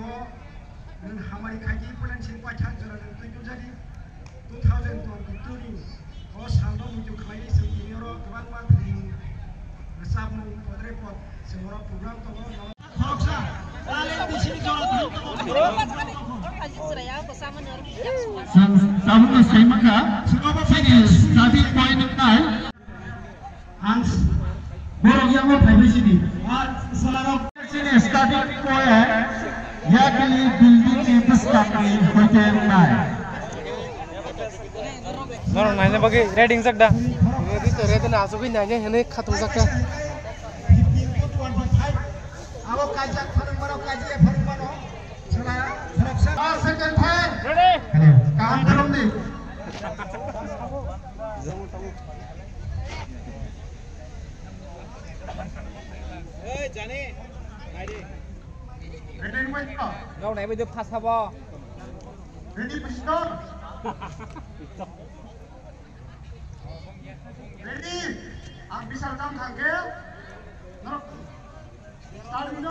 Hamari Kaji Pulanshin Pachanja and Tujari 2022 or Sando Mutu Kai, Euro, 1 month in the Samu report, Semora program to Hoxa. Sama Saimaka, starting point of time, Hans Borogamo Publicity. Starting point, Yakili building in the starting hotel line. No, nine bagi reading sakda. Ini tu reading asal ini nanya ini khatam sakda. Awak kajak farung kaji farung mano. Second time. Ready? Kaam belum ni. Jani. Ready ni mana? Kau naik baju khas apa? Ready pistol. Ready? आप भी सरदाम खाके start dulu.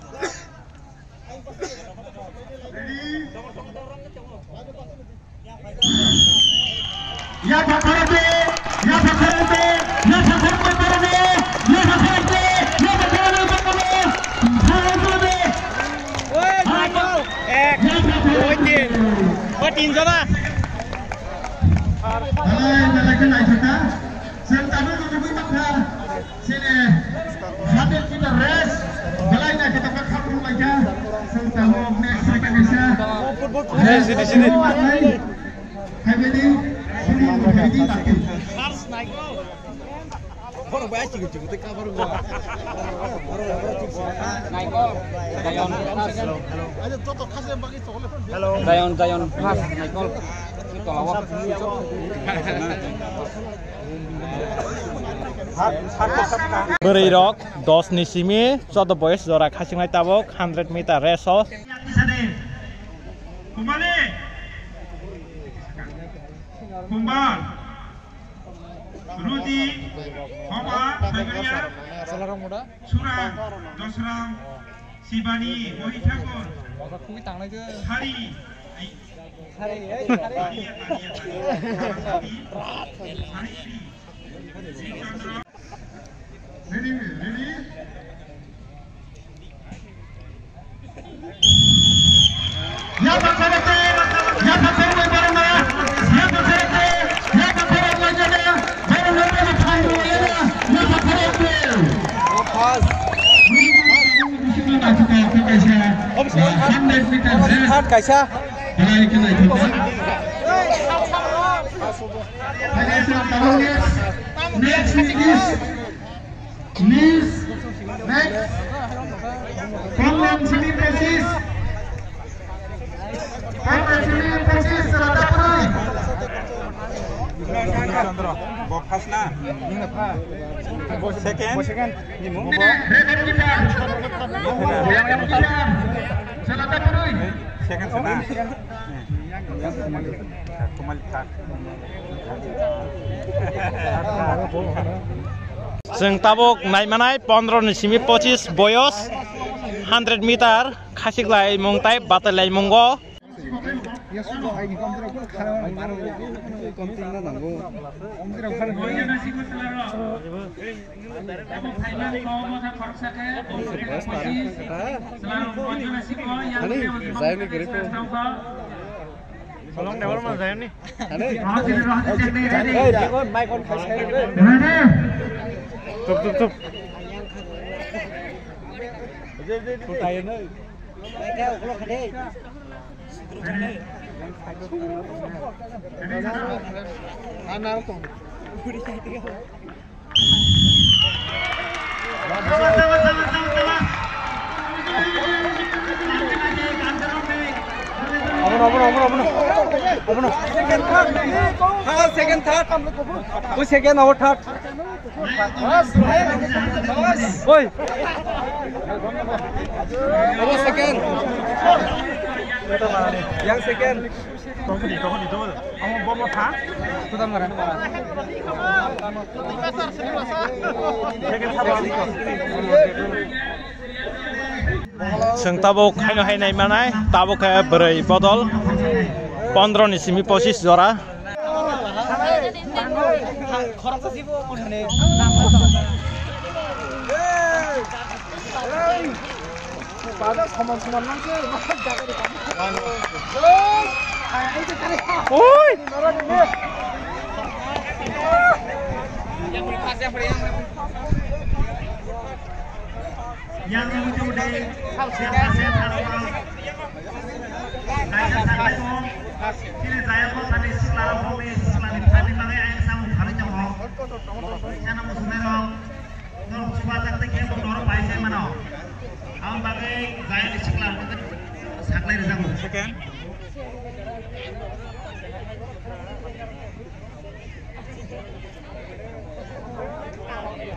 Ready? Ya Bhakarate, ya Bhakarate, ya Bhakarate, ya Bhakarate, ya Bhakarate, Bhakarate. Oi, Michael. Oi, tin. Oi, tin sama. Hai, nalakan aja. Sentamu tujuh makna. Sini, hadir kita rest. Balainya kita pakai dulu aja. Sentamu next second bisa. Sini. Hai ini, ini lagi. Mars Michael. Baru baca juga ketika baru gua. Michael. Dayon. Ada toto kasih yang bagi soalnya. Halo. Dayon. Mas Michael. Itu lawak. Berirok 10 nisimi 14 boys zora khasinglai tabok 100 meter race ho. Kumale. Kumbal. Rudi. Homa. Bagriya. Salarang muda. Surang. Dosrang. Sibani. Mohit Thakur. Kuwi tangan aja. Hari. Ready? Ya Bhakarate, ya Bhakarate barana, ya Bhakarate, ya Bhakarate lajana, barana lagi pandu ya, ya Bhakarate. Pas. Ini macam apa kaisa? 100 meter race. Hard kaisa. Balai kena juga. Next program sini persis serata perai Bokas na. Second. rekan kita serata perai Second sana. जों ताबक नायमानाय 15 निसिमि 25 बयस 100 मिटार खासिग्लाय मंगताय बातलाय मंगो Tolong dewan mana saya nih? Tup. Tutayin na. Second, third. Who second or third? Oi. Who second? Yang second. Tunggu di tu. Kamu bawa apa? Sudah marah. Second, third. जों tabok खायनो हायनाय मानाय tabok बोरै बदल 15 नि सिमि 25 जरा yang menuju di Siapaset Arwah Kaya sampai tu kini saya pun tadi setelah hobi setelah tadi pakai air sama hari jauh jangan musumerong kalau coba tak teknya menurut pakai mana awam pakai gaya di sekolah saklai di sana